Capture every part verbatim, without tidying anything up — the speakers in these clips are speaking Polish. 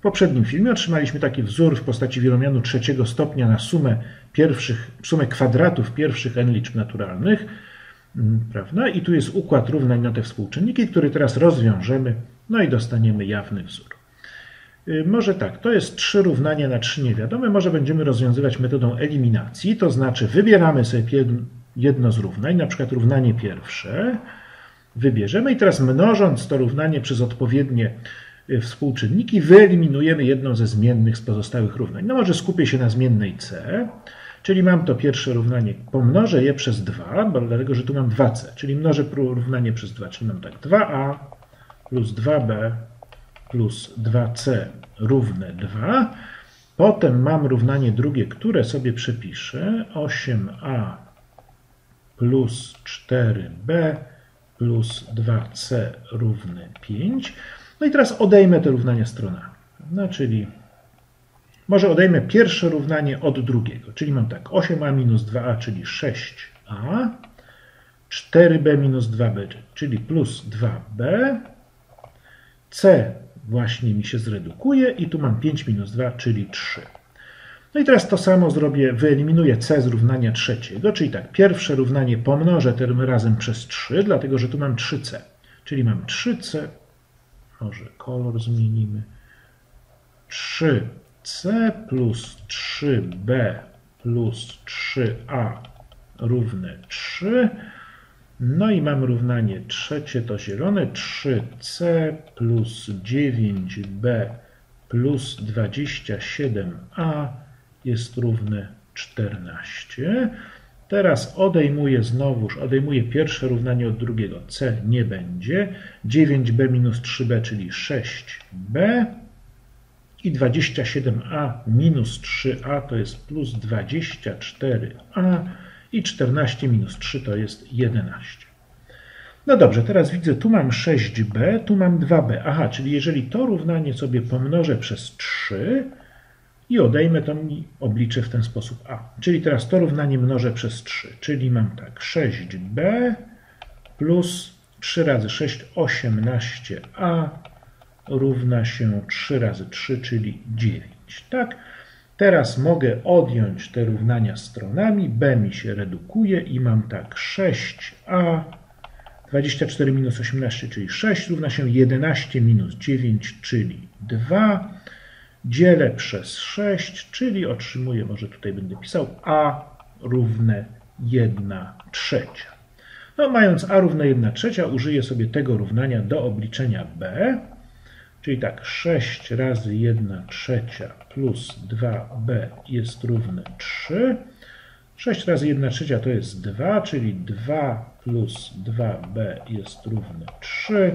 poprzednim filmie otrzymaliśmy taki wzór w postaci wielomianu trzeciego stopnia na sumę, pierwszych, sumę kwadratów pierwszych n liczb naturalnych. Prawda? I tu jest układ równań na te współczynniki, który teraz rozwiążemy, no i dostaniemy jawny wzór. Może tak, to jest trzy równania na trzy niewiadome, może będziemy rozwiązywać metodą eliminacji, to znaczy wybieramy sobie jedno z równań, na przykład równanie pierwsze, wybierzemy i teraz mnożąc to równanie przez odpowiednie współczynniki wyeliminujemy jedną ze zmiennych z pozostałych równań. No może skupię się na zmiennej c, czyli mam to pierwsze równanie, pomnożę je przez dwa, bo dlatego, że tu mam dwa c, czyli mnożę równanie przez dwa, czyli mam tak dwa a plus dwa b plus dwa c równe dwa. Potem mam równanie drugie, które sobie przepiszę, osiem a plus cztery b plus dwa c równe pięć. No i teraz odejmę te równania stronami. No, czyli może odejmę pierwsze równanie od drugiego, czyli mam tak osiem a minus dwa a, czyli sześć a, cztery b minus dwa b, czyli plus dwa b, c właśnie mi się zredukuje i tu mam pięć minus dwa, czyli trzy. No i teraz to samo zrobię, wyeliminuję c z równania trzeciego, czyli tak, pierwsze równanie pomnożę tym razem przez trzy, dlatego że tu mam trzy c, czyli mam trzy c, może kolor zmienimy, trzy c plus trzy b plus trzy a równe trzy. No i mam równanie trzecie, to zielone, trzy c plus dziewięć b plus dwadzieścia siedem a jest równe czternaście. Teraz odejmuję znowuż, odejmuję pierwsze równanie od drugiego, c nie będzie, dziewięć b minus trzy b, czyli sześć b i dwadzieścia siedem a minus trzy a to jest plus dwadzieścia cztery a i czternaście minus trzy to jest jedenaście. No dobrze, teraz widzę, tu mam sześć b, tu mam dwa b. Aha, czyli jeżeli to równanie sobie pomnożę przez trzy i odejmę, to mi obliczę w ten sposób a. Czyli teraz to równanie mnożę przez trzy, czyli mam tak sześć b plus trzy razy sześć, osiemnaście a równa się trzy razy trzy, czyli dziewięć. Tak? Teraz mogę odjąć te równania stronami, b mi się redukuje i mam tak sześć a, dwadzieścia cztery minus osiemnaście, czyli sześć, równa się jedenaście minus dziewięć, czyli dwa, dzielę przez sześć, czyli otrzymuję, może tutaj będę pisał, a równe jedna trzecia. No, mając a równe jedna trzecia, użyję sobie tego równania do obliczenia b, czyli tak, sześć razy jedna trzecia plus dwa b jest równe trzy. sześć razy jedna trzecia to jest dwa, czyli dwa plus dwa b jest równe trzy.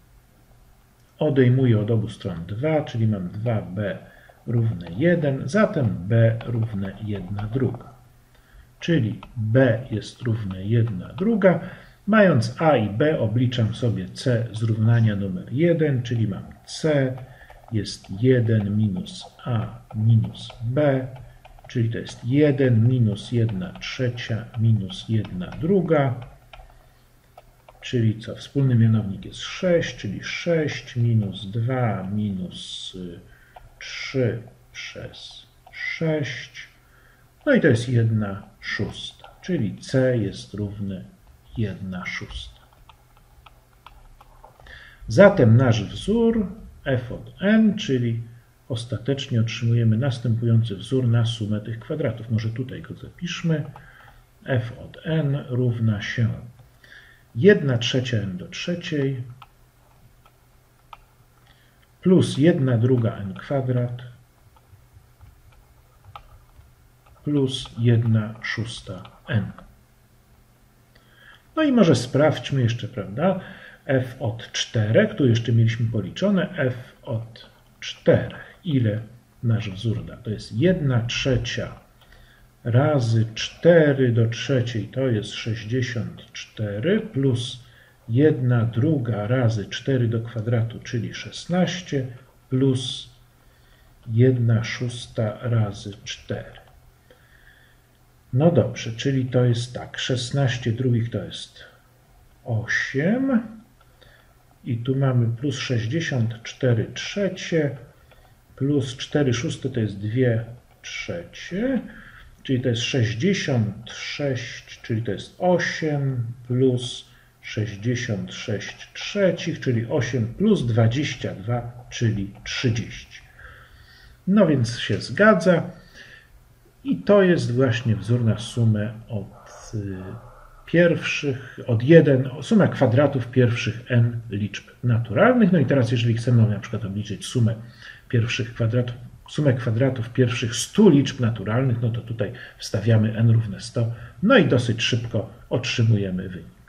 Odejmuję od obu stron dwa, czyli mam dwa b równe jeden, zatem b równe jedna druga. Czyli b jest równe jedna druga. Mając a i b obliczam sobie c z równania numer jeden, czyli mam c jest jeden minus a minus b, czyli to jest jeden minus jedna trzecia minus jedna druga, czyli co? Wspólny mianownik jest sześć, czyli sześć minus dwa minus trzy przez sześć, no i to jest jedna szósta, czyli c jest równe jedna szósta. Zatem nasz wzór f od n, czyli ostatecznie otrzymujemy następujący wzór na sumę tych kwadratów. Może tutaj go zapiszmy. F od n równa się jedna trzecia n do trzeciej plus jedna druga n kwadrat plus jedna szósta n. No i może sprawdźmy jeszcze, prawda, f od czterech, tu jeszcze mieliśmy policzone, f od czterech. Ile nasz wzór da? To jest jedna trzecia razy cztery do trzeciej, to jest sześćdziesiąt cztery, plus jedna druga razy cztery do kwadratu, czyli szesnaście, plus jedna szósta razy cztery. No dobrze, czyli to jest tak, szesnaście drugich to jest osiem i tu mamy plus sześćdziesiąt cztery trzecie, plus cztery szóste to jest dwie trzecie, czyli to jest sześćdziesiąt sześć, czyli to jest osiem, plus sześćdziesiąt sześć trzecich, czyli osiem, plus dwadzieścia dwa, czyli trzydzieści. No więc się zgadza. I to jest właśnie wzór na sumę od pierwszych, od jeden, suma kwadratów pierwszych n liczb naturalnych. No i teraz jeżeli chcemy na przykład obliczyć sumę pierwszych kwadratów, sumę kwadratów pierwszych stu liczb naturalnych, no to tutaj wstawiamy n równe sto, no i dosyć szybko otrzymujemy wynik.